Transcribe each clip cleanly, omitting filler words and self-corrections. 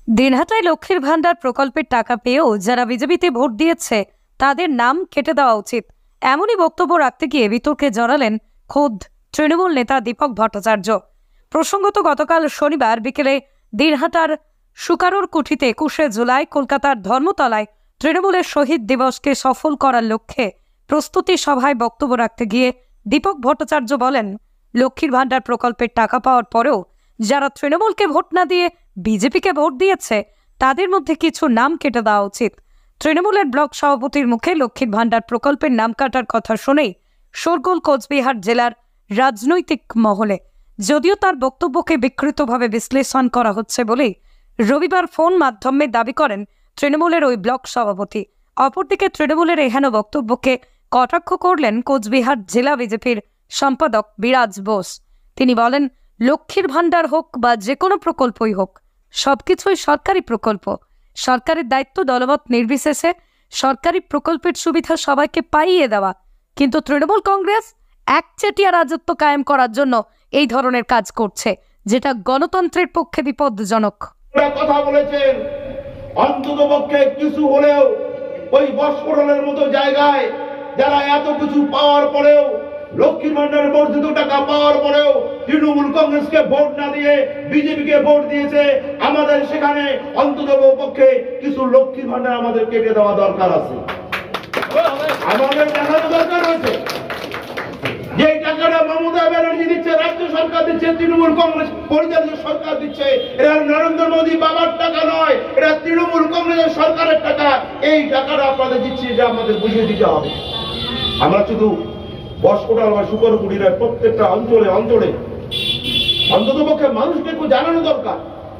দিনহাটায় লক্ষ্মীর ভান্ডার প্রকল্পের টাকা পেয়েও যারা বিজেপিতে ভোট দিয়েছে তাদের নাম কেটে দেওয়া উচিত, এমনই বক্তব্য রাখতে গিয়ে বিতর্কে জড়ালেন খোদ তৃণমূল নেতা দীপক ভট্টাচার্য। প্রসঙ্গত গতকাল শনিবার বিকেলে দিনহাটার সুকারুর কুঠিতে 21শে জুলাই কলকাতার ধর্মতলায় তৃণমূলের শহীদ দিবসকে সফল করার লক্ষ্যে প্রস্তুতি সভায় বক্তব্য রাখতে গিয়ে দীপক ভট্টাচার্য বলেন, লক্ষ্মীর ভান্ডার প্রকল্পের টাকা পাওয়ার পরেও যারা তৃণমূলকে ভোট না দিয়ে বিজেপিকে ভোট দিয়েছে তাদের মধ্যে কিছু নাম কেটে দেওয়া উচিত। তৃণমূলের ব্লক সভাপতির মুখে লক্ষ্মীর ভান্ডার প্রকল্পের নাম কাটার কথা শুনেই শোরগোল কোচবিহার জেলার রাজনৈতিক মহলে। যদিও তার বক্তব্যকে বিকৃতভাবে বিশ্লেষণ করা হচ্ছে বলেই রবিবার ফোন মাধ্যমে দাবি করেন তৃণমূলের ওই ব্লক সভাপতি। অপরদিকে তৃণমূলের এহেন বক্তব্যকে কটাক্ষ করলেন কোচবিহার জেলা বিজেপির সম্পাদক বিরাজ বোস। তিনি বলেন, লক্ষ্মীর ভান্ডার হোক বা যে কোনো প্রকল্পই হোক, সবকিছুই সরকারি প্রকল্প। সরকারের দায়িত্ব দলমত নির্বিশেষে সরকারি প্রকল্পের সুবিধা সবাইকে পাইয়ে দেওয়া। কিন্তু তৃণমূল কংগ্রেস একচেটিয়া রাজত্ব কায়েম করার জন্য এই ধরনের কাজ করছে, যেটা গণতন্ত্রের পক্ষে বিপজ্জনক। কথা বলেছেন, অন্ততপক্ষে কিছু হলেও ওই বস্ফোরণের মতো জায়গায় যারা এত কিছু পাওয়ার পরেও, লক্ষ্মীর ভান্ডারের বর্ধিত টাকা পাওয়ার পরেও তৃণমূল কংগ্রেসকে ভোট না দিয়ে বিজেপিকে ভোট দিয়েছে, আমাদের সেখানে অন্ততপক্ষে কিছু লক্ষ্মীর ভান্ডার আমাদের কেটে দেওয়া দরকার আছে। আমাদের দেখানো দরকার হয়েছে যে টাকাটা মমতা ব্যানার্জি দিচ্ছে, রাজ্য সরকার দিচ্ছে, তৃণমূল কংগ্রেস পরিচালিত সরকার দিচ্ছে, এটা নরেন্দ্র মোদী বাবার টাকা নয়, এটা তৃণমূল কংগ্রেসের সরকারের টাকা। এই টাকাটা আপনাদের দিচ্ছি, এটা আমাদের বুঝিয়ে দিতে হবে। আমরা শুধু বস্ফোটাল বা সুকরকুড়ি নয়, প্রত্যেকটা অঞ্চলে অঞ্চলে অন্ততপক্ষে মানুষকে একটু জানানো দরকার।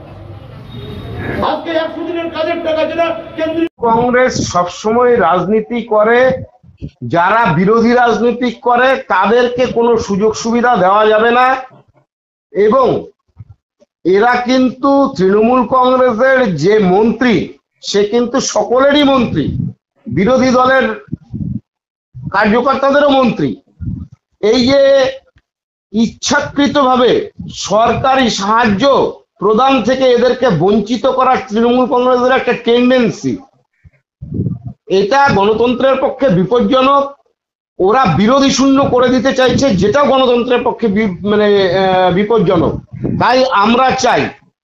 আজকে 100 দিনের কাজের টাকা যেটা কেন্দ্রীয় কংগ্রেস সবসময় রাজনীতি করে, যারা বিরোধী রাজনীতি করে তাদেরকে কোনো সুযোগ সুবিধা দেওয়া যাবে না। এবং এরা কিন্তু তৃণমূল কংগ্রেসের যে মন্ত্রী, সে কিন্তু সকলেরই মন্ত্রী, বিরোধী দলের কার্যকর্তাদেরও মন্ত্রী। এই যে ইচ্ছাকৃতভাবে সরকারি সাহায্য প্রদান থেকে এদেরকে বঞ্চিত করার তৃণমূল কংগ্রেসের একটা টেন্ডেন্সি, এটা গণতন্ত্রের পক্ষে বিপজ্জনক। ওরা বিরোধী শূন্য করে দিতে চাইছে, যেটা গণতন্ত্রের পক্ষে বিপজ্জনক। তাই আমরা চাই,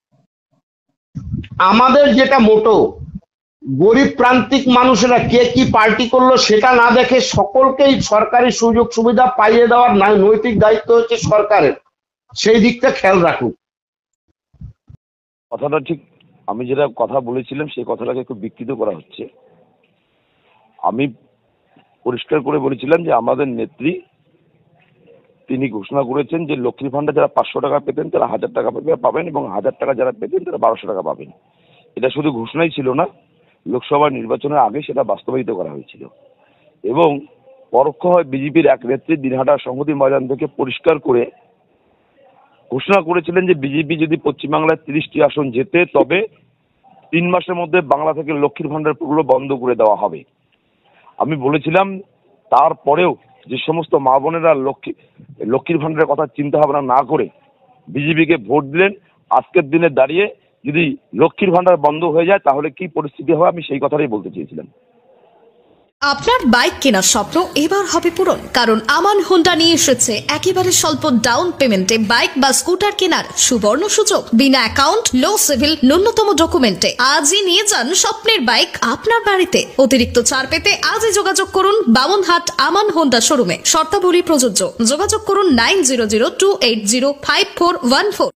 আমাদের যেটা মোটো, গরিব প্রান্তিক মানুষেরা কে কি পার্টি করলো সেটা না দেখে সকলকেই সরকারি সুযোগ সুবিধা পাইয়ে দেওয়ার নৈতিক দায়িত্ব হচ্ছে সরকারের। সেই দিকটা খেয়াল রাখুন। কথাটা ঠিক, আমি যেটা কথা বলেছিলাম সেই কথাটাকে একটু বিকৃত করা হচ্ছে। আমি পরিষ্কার করে বলেছিলাম যে আমাদের নেত্রী তিনি ঘোষণা করেছেন যে লক্ষ্মীর ভান্ডার যারা 500 টাকা পেতেন তারা 1000 টাকা পাবেন, এবং 1000 টাকা যারা পেতেন তারা 1200 টাকা পাবেন। এটা শুধু ঘোষণাই ছিল না, লোকসভা নির্বাচনের আগে সেটা বাস্তবায়িত করা হয়েছিল। এবং পরোক্ষভাবে বিজেপির এক নেত্রী দিনহাটা সংহতি ময়দান থেকে পরিষ্কার করে ঘোষণা করেছিলেন যে বিজেপি যদি পশ্চিমবাংলায় 30টি আসন জেতে তবে 3 মাসের মধ্যে বাংলা থেকে লক্ষ্মীর ভান্ডার পুরো বন্ধ করে দেওয়া হবে। আমি বলেছিলাম তারপরেও যে সমস্ত মা বোনেরা লক্ষ্মীর ভান্ডারের কথা চিন্তা ভাবনা না করে বিজেপিকে ভোট দিলেন, আজকের দিনে দাঁড়িয়ে যদি লক্ষ্মীর ভান্ডার বন্ধ হয়ে যায় তাহলে কি পরিস্থিতি হবে, আমি সেই কথাটাই বলতে চেয়েছিলাম। আপনার বাইক কেনার স্বপ্ন এবার হবে পূরণ, কারণ আমান হোন্ডা নিয়ে এসেছে একেবারে স্বল্প ডাউন পেমেন্টে বাইক বা স্কুটার কেনার সুবর্ণ সুযোগ। বিনা অ্যাকাউন্ট, লো সিভিল, ন্যূনতম ডকুমেন্টে আজই নিয়ে যান স্বপ্নের বাইক আপনার বাড়িতে। অতিরিক্ত ছাড় পেতে আজই যোগাযোগ করুন বামনহাট আমান হোন্ডা শোরুমে। শর্তাবলী প্রযোজ্য। যোগাযোগ করুন 9002805414।